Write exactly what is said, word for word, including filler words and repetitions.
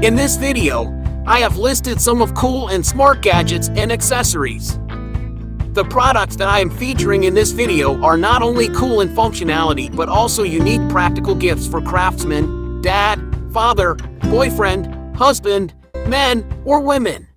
In this video, I have listed some of cool and smart gadgets and accessories. The products that I am featuring in this video are not only cool in functionality but also unique practical gifts for craftsmen, dad, father, boyfriend, husband, men, or women.